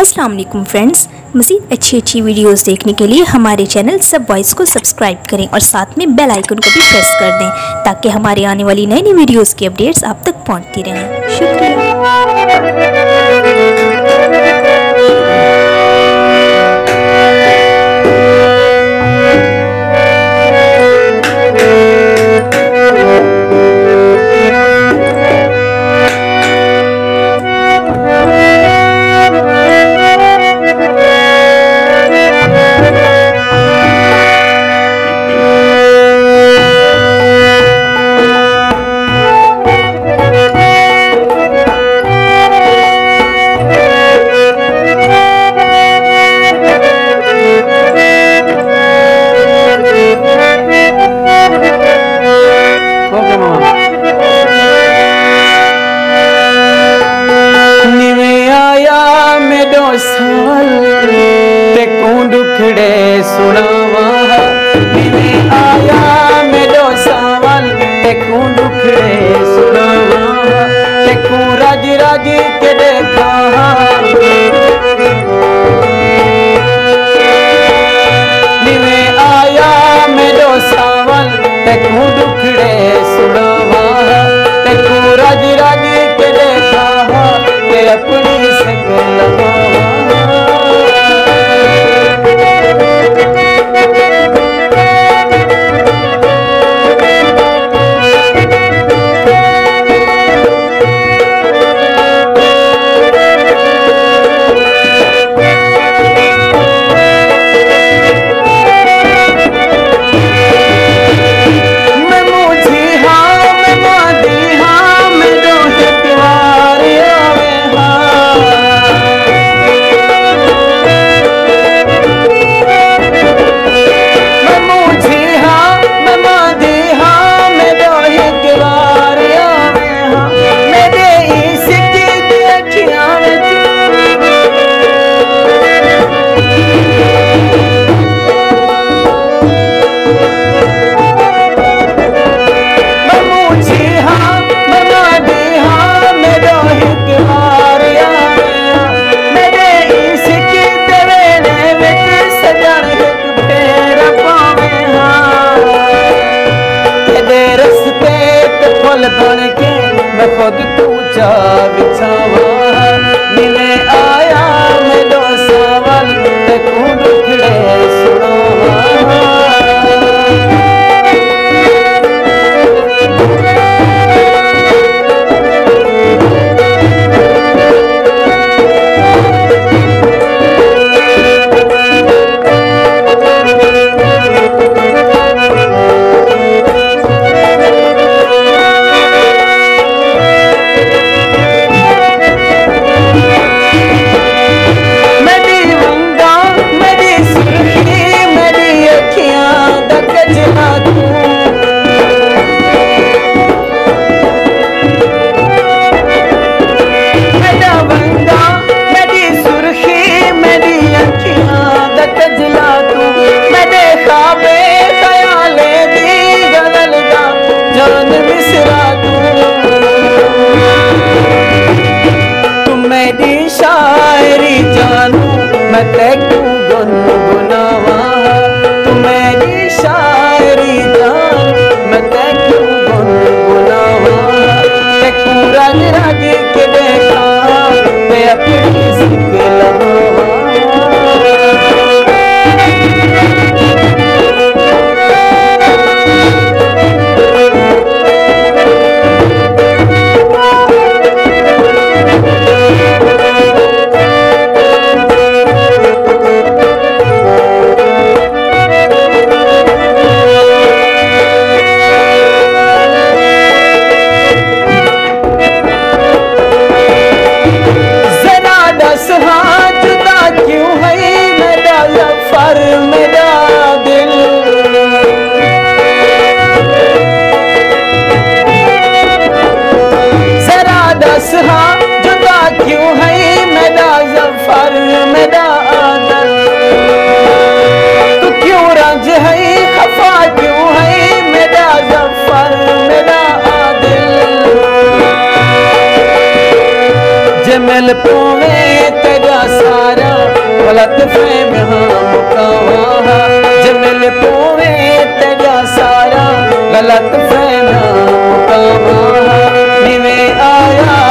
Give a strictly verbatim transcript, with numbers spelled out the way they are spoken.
अस्सलाम वालेकुम फ्रेंड्स, मज़ीद अच्छी अच्छी वीडियोस देखने के लिए हमारे चैनल सब वॉइस को सब्सक्राइब करें और साथ में बेल आइकन को भी प्रेस कर दें ताकि हमारे आने वाली नई नई वीडियोस की अपडेट्स आप तक पहुंचती रहें। शुक्रिया। दुखड़े सुनावा में आया मेरे सावल तेकू दुखड़े सुनावा तेकू राज राज के देखा में आया मेरे सावल तेकू दुखड़े सुनावा तेकू राज राज के देखा ते अपनी सकल लगावा बन के मैं खुद पूछा बिछावा मिले आया मेरे सावल तेकू दुखड़े सुनावा शायरी जानू मैं तेकू गुनगुनावा तू मेरी शायरी जानू मैं तेकू गुनगुनावा तेकू राज राज के देखा मैं अपनी सिक लगावा गलत फहमियां मुकावा जमिल पोवे तेरा सारा गलत फहमियां मुकावा निवे आया